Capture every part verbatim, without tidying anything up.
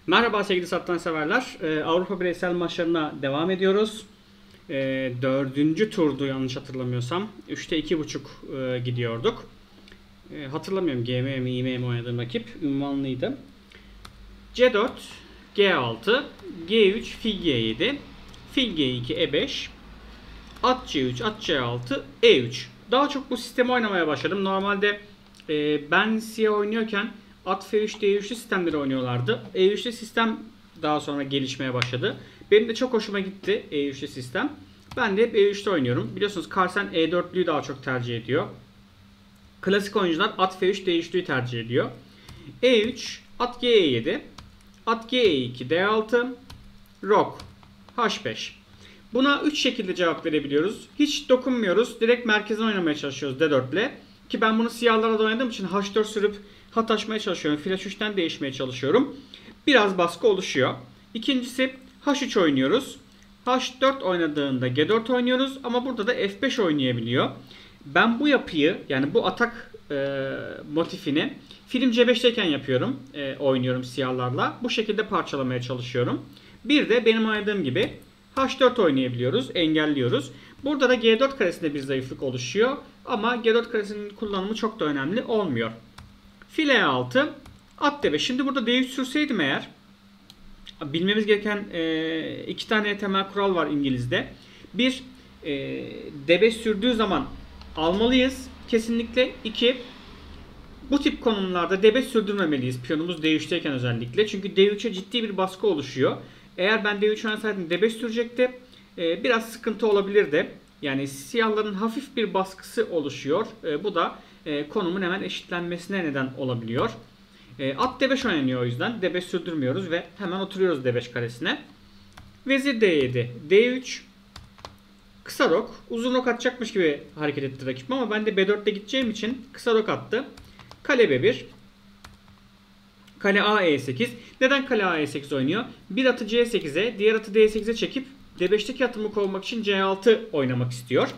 Merhaba sevgili satranç severler. Ee, Avrupa bireysel maçlarına devam ediyoruz. Ee, dördüncü turdu yanlış hatırlamıyorsam. üçte iki buçuk e, gidiyorduk. E, hatırlamıyorum G M mi I M mi oynadığım rakip. Ünvanlıydı. C dört, G altı, G üç, fil G yedi, fil G iki, E beş, at C üç, at C altı, E üç. Daha çok bu sistemi oynamaya başladım. Normalde e, ben siyah oynuyorken at F üç, D üçlü sistemleri oynuyorlardı. E üçlü sistem daha sonra gelişmeye başladı. Benim de çok hoşuma gitti E üçlü sistem. Ben de hep E üçte oynuyorum. Biliyorsunuz Carlsen E dörtlüyü daha çok tercih ediyor. Klasik oyuncular at F üç, D üçlüyü tercih ediyor. E üç, at G yedi, at G iki, D altı, Rok, H beş. Buna üç şekilde cevap verebiliyoruz. Hiç dokunmuyoruz. Direkt merkezden oynamaya çalışıyoruz D dört ile. Ki ben bunu siyahlara da oynadığım için H dört sürüp hat açmaya çalışıyorum. Fil H üçten değişmeye çalışıyorum. Biraz baskı oluşuyor. İkincisi H üç oynuyoruz. H dört oynadığında G dört oynuyoruz. Ama burada da F beş oynayabiliyor. Ben bu yapıyı, yani bu atak e, motifini film C beşteyken yapıyorum. E, oynuyorum siyahlarla. Bu şekilde parçalamaya çalışıyorum. Bir de benim oynadığım gibi H dört oynayabiliyoruz, engelliyoruz. Burada da G dört karesinde bir zayıflık oluşuyor. Ama G dört karesinin kullanımı çok da önemli olmuyor. Fil E altı, at D beş. Şimdi burada D üç sürseydim eğer, bilmemiz gereken e, iki tane temel kural var İngiliz'de. Bir, e, D beş sürdüğü zaman almalıyız kesinlikle. İki, bu tip konumlarda D beş sürdürmemeliyiz. Piyonumuz D üçteyken özellikle. Çünkü D üçe ciddi bir baskı oluşuyor. Eğer ben D üç oynasaydım D beş sürecekti. Ee, biraz sıkıntı olabilirdi. Yani siyahların hafif bir baskısı oluşuyor. Ee, bu da e, konumun hemen eşitlenmesine neden olabiliyor. E, at D beş oynanıyor o yüzden. D beş sürdürmüyoruz ve hemen oturuyoruz D beş karesine. Vezir D yedi, D üç. Kısa rok. Uzun rok atacakmış gibi hareket etti rakip ama ben de B dörtte gideceğim için kısa rok attı. Kale B bir. Kale A E sekiz. Neden kale A E sekiz oynuyor? Bir atı C sekize, diğer atı D sekize çekip D beşteki atımı kovmak için C altı oynamak istiyor.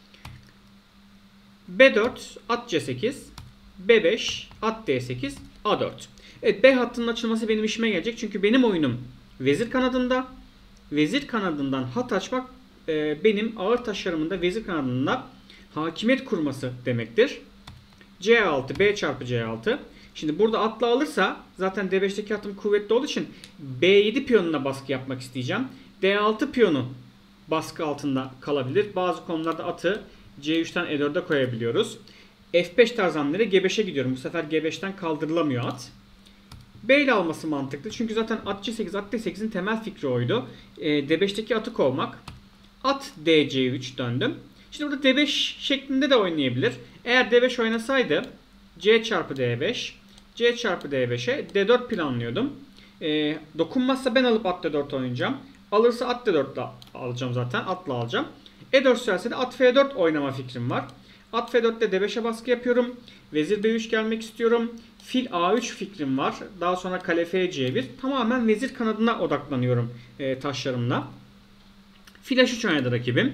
B dört, at C sekiz, B beş, at D sekiz, A dört. Evet, B hattının açılması benim işime gelecek. Çünkü benim oyunum vezir kanadında. Vezir kanadından hat açmak e, benim ağır taşlarımın da vezir kanadında hakimiyet kurması demektir. C altı, B çarpı C altı. Şimdi burada atla alırsa zaten D beşteki atım kuvvetli olduğu için B yedi piyonuna baskı yapmak isteyeceğim. D altı piyonu baskı altında kalabilir. Bazı konularda atı C üçten E dörde koyabiliyoruz. F beş tarzı hamleleri G beşe gidiyorum. Bu sefer G beşten kaldırılamıyor at. B ile alması mantıklı. Çünkü zaten at C sekiz, at D sekizin temel fikri oydu. E, D beşteki atı kovmak. At D C üç döndüm. Şimdi burada D beş şeklinde de oynayabilir. Eğer D beş oynasaydı C çarpı D beş, C çarpı D beşe D dört planlıyordum. E, dokunmazsa ben alıp at D dört oynayacağım. Alırsa at D dört ile alacağım zaten. Atla alacağım. E dört sürerse de at F dört oynama fikrim var. At F dörtte D beşe baskı yapıyorum. Vezir B üç gelmek istiyorum. Fil A üç fikrim var. Daha sonra kale F C bir. Tamamen vezir kanadına odaklanıyorum e, taşlarımla. Fil H üç oynadı rakibim.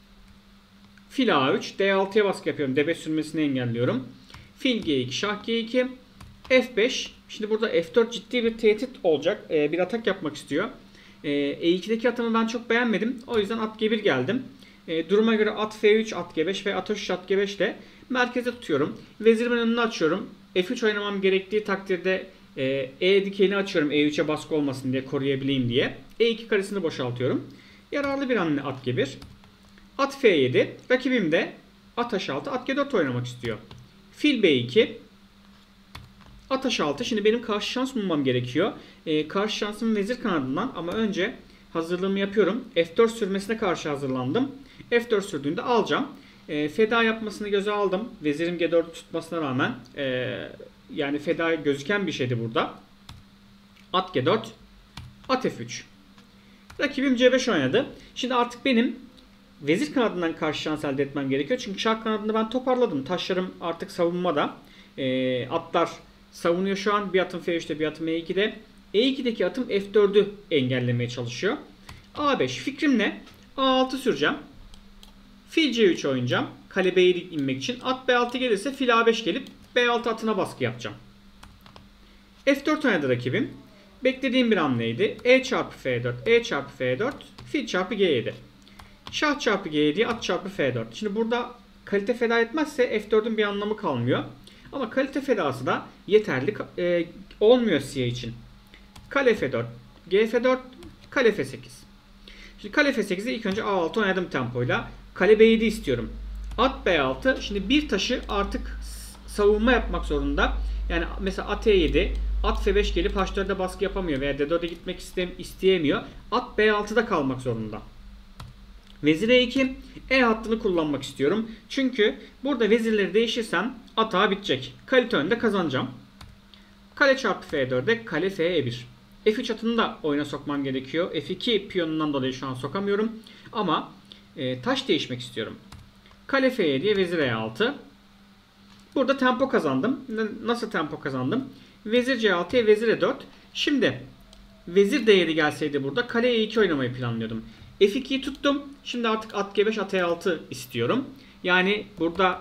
Fil A üç. D altıya baskı yapıyorum. D beş sürmesini engelliyorum. Fil G iki. Şah G iki. F beş. Şimdi burada F dört ciddi bir tehdit olacak. Ee, bir atak yapmak istiyor. Ee, E ikideki atımı ben çok beğenmedim. O yüzden at G bir geldim. Ee, duruma göre at F üç, at G beş ve at H üç, at G beş ile merkeze tutuyorum. Vezirimin önünü açıyorum. F üç oynamam gerektiği takdirde e, E dikeyini açıyorum. E üçe baskı olmasın diye, koruyabileyim diye. E iki karesini boşaltıyorum. Yararlı bir hamle at G bir. At F yedi. Rakibim de at H altı, at G dört oynamak istiyor. Fil B iki. At H altı. Şimdi benim karşı şans bulmam gerekiyor. Ee, karşı şansım vezir kanadından ama önce hazırlığımı yapıyorum. F dört sürmesine karşı hazırlandım. F dört sürdüğünde alacağım. Ee, feda yapmasını göze aldım. Vezirim G dört tutmasına rağmen. Ee, yani feda gözüken bir şeydi burada. At G dört. At F üç. Rakibim C beş oynadı. Şimdi artık benim vezir kanadından karşı şans elde etmem gerekiyor. Çünkü şah kanadını ben toparladım. Taşlarım artık savunmada. E, atlar savunuyor şu an. Bir atım F üçte, bir atım E ikide. E ikideki atım F dördü engellemeye çalışıyor. A beş. Fikrim ne? A altı süreceğim. Fil C üç oynayacağım. Kale B yedi inmek için. At B altı gelirse fil A beş gelip B altı atına baskı yapacağım. F dört oynadı rakibim. Beklediğim bir hamleydi. E çarpı F dört, E çarpı F dört, fil çarpı G yedi. Şah çarpı G yedi, at çarpı F dört. Şimdi burada kalite feda etmezse F dördün bir anlamı kalmıyor. Ama kalite fedası da yeterli e, olmuyor siyah için. Kale F dört, G F dört, kale F sekiz. Şimdi kale F sekiz'de ilk önce A altı oynadım tempoyla. Kale B yedi istiyorum. At B altı. Şimdi bir taşı artık savunma yapmak zorunda. Yani mesela at E yedi, at F beş gelip H dört'e baskı yapamıyor veya D dört'e gitmek isteyemiyor. At B altı'da kalmak zorunda. Vezir E iki, E hattını kullanmak istiyorum. Çünkü burada vezirleri değişirsem atağı bitecek. Kalite önde kazanacağım. Kale çarpı F dört'e, kale F E bir. F üç atını da oyuna sokmam gerekiyor. F iki piyonundan dolayı şu an sokamıyorum. Ama e, taş değişmek istiyorum. Kale F yedi'ye vezir E altı. Burada tempo kazandım. Nasıl tempo kazandım? Vezir C altı'ya vezir E dört. Şimdi vezir D yedi gelseydi burada kale E iki oynamayı planlıyordum. F iki'yi tuttum. Şimdi artık at G beş, at E altı istiyorum. Yani burada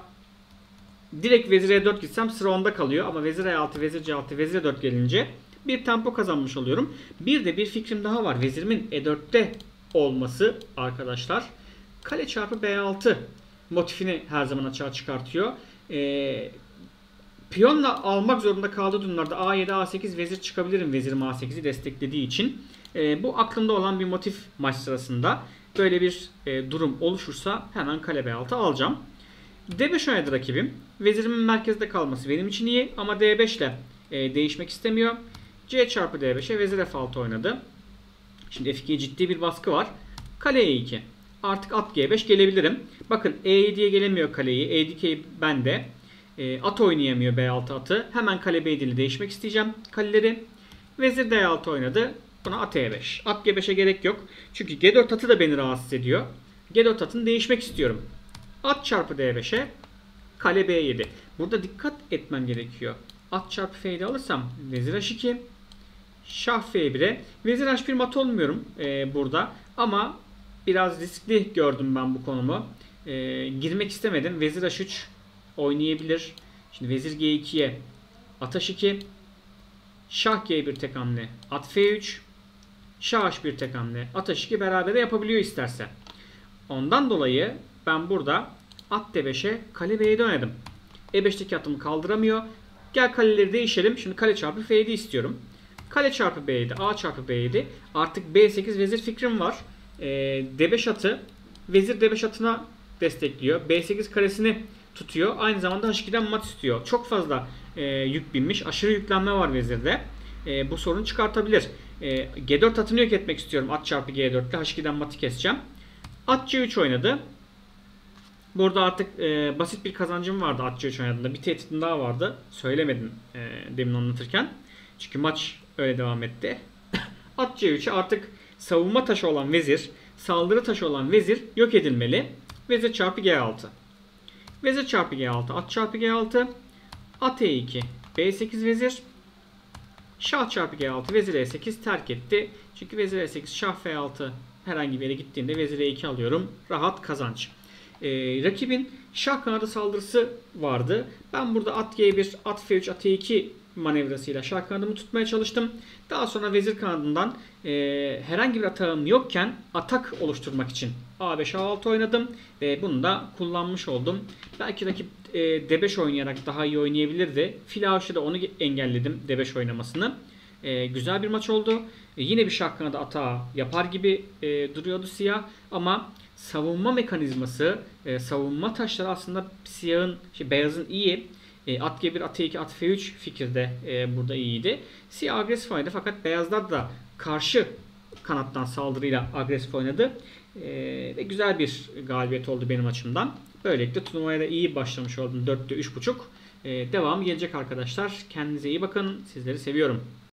direkt vezir E dört gitsem sıra onda kalıyor. Ama vezir E altı, vezir C altı, vezir E dört gelince bir tempo kazanmış oluyorum. Bir de bir fikrim daha var. Vezirimin E dört'te olması arkadaşlar. Kale çarpı B altı motifini her zaman açığa çıkartıyor. Ee, piyonla almak zorunda kaldığı durumlarda A yedi, A sekiz vezir çıkabilirim. Vezirim A sekiz'i desteklediği için. Ee, bu aklımda olan bir motif maç sırasında. Böyle bir e, durum oluşursa hemen kale B altı alacağım. D beş oynadı rakibim. Vezirimin merkezde kalması benim için iyi ama D beş ile e, değişmek istemiyor. C çarpı D beş'e vezir F altı oynadı. Şimdi F iki'ye ciddi bir baskı var. Kale E iki. Artık at G beş gelebilirim. Bakın E yedi'ye gelemiyor kaleyi. E dikey bende. E, at oynayamıyor B altı atı. Hemen kale B yedi ile değişmek isteyeceğim kaleleri. Vezir D altı oynadı. Buna at E beş. At G beş'e gerek yok. Çünkü G dört atı da beni rahatsız ediyor. G dört atını değişmek istiyorum. At çarpı D beş'e kale B yedi. Burada dikkat etmem gerekiyor. At çarpı F yedi alırsam vezir H iki. Şah F bir'e. Vezir H bir mat olmuyorum e, burada. Ama biraz riskli gördüm ben bu konumu. E, girmek istemedim. Vezir H üç oynayabilir. Şimdi vezir G iki'ye at H iki. Şah G bir tek hamle. At F üç. Şah H bir tek hamle. At H iki beraber yapabiliyor isterse. Ondan dolayı ben burada at D beş'e kale B yedi oynadım. E beş'teki atımı kaldıramıyor. Gel kaleleri değişelim. Şimdi kale çarpı F yedi istiyorum. Kale çarpı B yedi, A çarpı B yedi. Artık B sekiz vezir fikrim var. E, D beş atı vezir D beş atına destekliyor. B sekiz karesini tutuyor. Aynı zamanda H iki'den mat istiyor. Çok fazla e, yük binmiş. Aşırı yüklenme var vezirde. E, bu sorunu çıkartabilir. E, G dört atını yok etmek istiyorum. At çarpı G dört ile H iki'den matı keseceğim. At C üç oynadı. Burada artık e, basit bir kazancım vardı at C üç oynadığında. Bir tehditim daha vardı. Söylemedim e, demin anlatırken. Çünkü maç öyle devam etti. At C üç'e artık savunma taşı olan vezir, saldırı taşı olan vezir yok edilmeli. Vezir çarpı G altı. Vezir çarpı G altı, at çarpı G altı. At E iki, B sekiz vezir. Şah çarpı G altı, vezir E sekiz terk etti. Çünkü vezir E sekiz, şah F altı herhangi bir yere gittiğinde vezir E iki alıyorum. Rahat kazanç. Ee, rakibin şah kanadı saldırısı vardı. Ben burada at G bir, at F üç, at E iki manevrasıyla şah kanadımı tutmaya çalıştım. Daha sonra vezir kanadından e, herhangi bir atağım yokken atak oluşturmak için A beş, A altı oynadım. Ve bunu da kullanmış oldum. Belki rakip e, D beş oynayarak daha iyi oynayabilirdi. Fil A üç'te de onu engelledim D beş oynamasını. E, güzel bir maç oldu. E, yine bir şah kanadı atağı yapar gibi e, duruyordu siyah. Ama savunma mekanizması, e, savunma taşları aslında siyahın, şey, beyazın iyi. E, at G bir, at E iki, at F üç fikirde e, burada iyiydi. Siyah agresif oynadı fakat beyazlar da karşı kanattan saldırıyla agresif oynadı. E, ve güzel bir galibiyet oldu benim açımdan. Böylelikle turnuvaya da iyi başlamış oldum. dörtte üç buçuk. E, devamı gelecek arkadaşlar. Kendinize iyi bakın. Sizleri seviyorum.